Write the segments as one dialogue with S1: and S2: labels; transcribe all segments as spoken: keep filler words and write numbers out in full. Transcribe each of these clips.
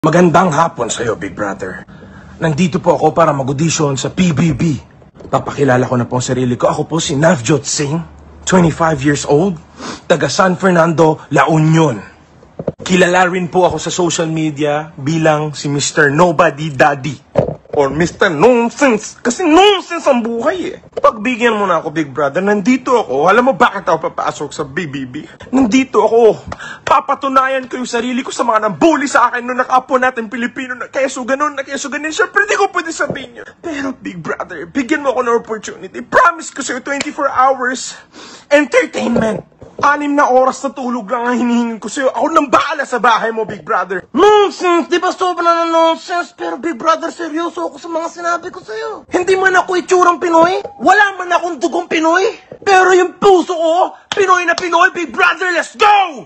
S1: Magandang hapon sa'yo, Big Brother. Nandito po ako para mag-audition sa P B B. Papakilala ko na po ang sarili ko. Ako po si Navjot Singh, twenty-five years old, taga San Fernando, La Union. Kilala rin po ako sa social media bilang si Mister Nobody Daddy or Mister Nonsense. Kasi nonsense ang buhay eh. Pagbigyan mo na ako, Big Brother, nandito ako. Alam mo bakit ako papasok sa P B B? Nandito ako. Papatunayan ko yung sarili ko sa mga nambuli sa akin nung nakapo natin Pilipino na keso ganun, na keso ganun. Siyempre, hindi ko pwede sabihin yun. Pero, Big Brother, bigyan mo ako ng opportunity. Promise ko sa'yo, twenty-four hours entertainment. Anim na oras na tulog lang ang hinihingin ko sa'yo. Ako nang bahala sa bahay mo, Big Brother. Nonsense! Di ba sobra na nonsense? Pero, Big Brother, seryoso ako sa mga sinabi ko sa'yo. Hindi man ako itsurang Pinoy. Wala man akong dugong Pinoy. Pero yung puso ko, Pinoy na Pinoy, Big Brother, let's go!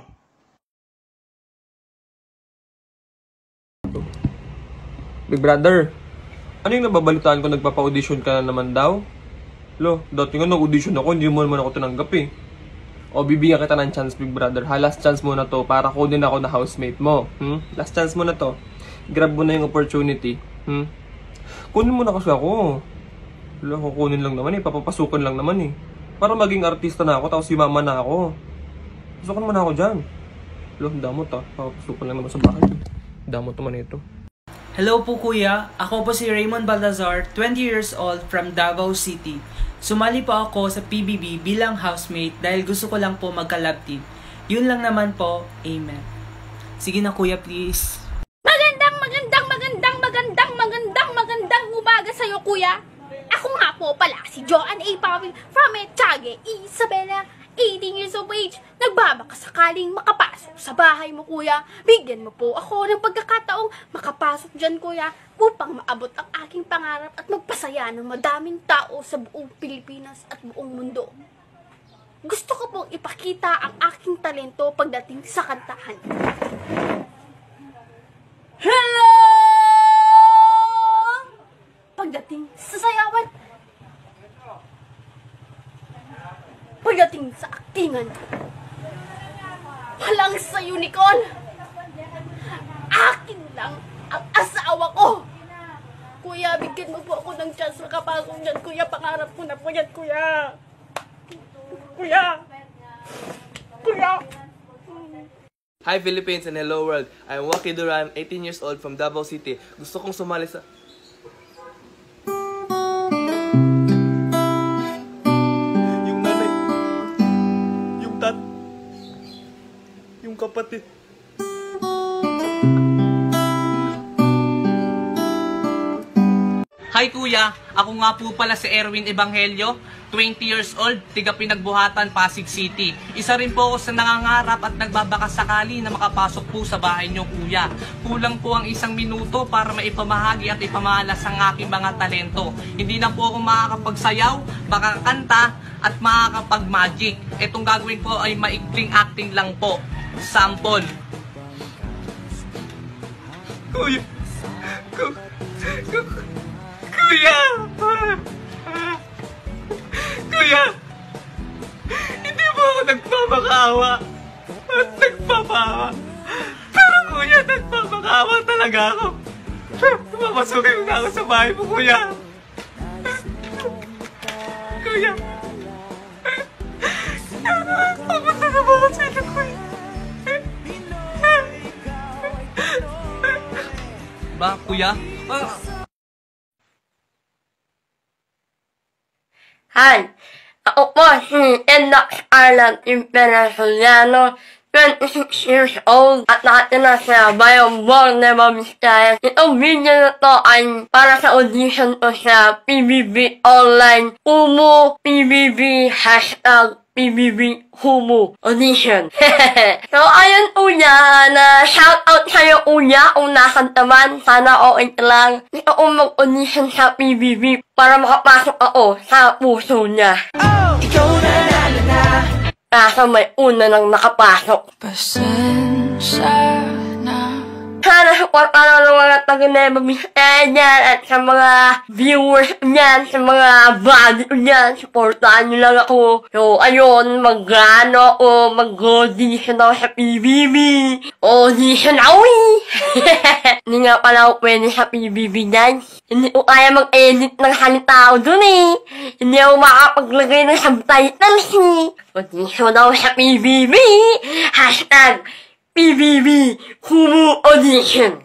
S2: Big Brother, ano yung nababalitaan ko, nagpapa-audition ka na naman daw? Lo, dati nga nag-audition ako, hindi mo naman ako tinanggap eh. O, bibigyan kita ng chance, Big Brother. Ha, last chance mo na to para kunin ako na housemate mo. Hmm? Last chance mo na to. Grab mo na yung opportunity. Hmm? Kunin mo na kasi ako. Lo, kukunin lang naman eh, papapasukan lang naman eh. Para maging artista na ako, tapos mama na ako. Pasukan mo na ako dyan. Lo, damot ah. Papapasukan lang naman sa bahay. Damot naman ito.
S3: Hello po kuya, ako po si Raymond Baltazar, twenty years old from Davao City. Sumali po ako sa P B B bilang housemate dahil gusto ko lang po magka-love team. Yun lang naman po, amen. Sige na kuya, please.
S4: Magandang, magandang, magandang, magandang, magandang, magandang umaga sa'yo kuya. Ako nga po pala si Joanne A. Pavil from Etiague, Isabela, eighteen years of age. Nagbabaka sakaling makapasok sa bahay mo kuya. Bigyan mo po ako ng pagkakataong makapasok dyan kuya upang maabot ang aking pangarap at magpasaya ng madaming tao sa buong Pilipinas at buong mundo. Gusto ko pong ipakita ang aking talento pagdating sa kantahan. Hello! Pagdating sa sayawan. Pagdating sa aktingan. Walang sa unicorn. Akin lang ang asawa ko. Kuya, bigyan mo po ako ng chance na kapasok dyan. Kuya, pangarap ko na po yan, kuya. Kuya. Kuya.
S5: Hi Philippines and hello world. I'm Waki Duran, eighteen years old from Davao City. Gusto kong sumali sa... Yung nanay... Yung tat... Yung kapatid...
S6: Hi kuya, ako nga po pala si Erwin Evangelio, twenty years old, tiga Pinagbuhatan, Pasig City. Isa rin po ako sa nangangarap at nagbabakasakali na makapasok po sa bahay niyo kuya. Kulang po ang isang minuto para maipamahagi at ipamalas ang aking mga talento. Hindi na po ako makakapagsayaw, makakanta at makakapag-magic. Itong gagawin ko ay maikling acting lang po. Sample. Kuya, kuya, Kuya! Kuya! Hindi mo ako nagpapakawa at nagpapawa. Pero kuya, nagpapakawa talaga ako. Papasukin mo na ako sa bahay mo, kuya. Kuya! Papunta na ba ako sa ito, kuya? Ba, kuya? Ah...
S7: Hi! Ako po si Endox Arlan Imperatoriano, twenty-six years old at nakatira sa Bayong Borneo, Vizcaya. Itong video na to ay para sa audition ko sa P B B Online Humo P B B hashtag P B B Humo Audition. So ayun kuya, na shoutout sa'yo kuya kung nasan naman. Sana okay lang. Gusto ko mag-audition sa P B B para makapasok ako sa puso niya. Oh! Ikaw na na na na. Kaso may una nang nakapasok.
S8: Pasensya na
S7: Sana support ano ng mga taga-Nueva Vizcaya dyan at sa mga viewers dyan, sa mga body ko dyan, supportahan nyo lang ako. So, ayun, mag-ano ako, mag-audition ako sa P B B. Audition ako eh! Hindi nga pala ako pwede sa P B B dyan. Hindi ko kaya mag-edit ng salita ko dun eh. Hindi ako makapaglagay ng subtitles eh. Audition ako sa P B B. Hashtag P B B Kumu Audition.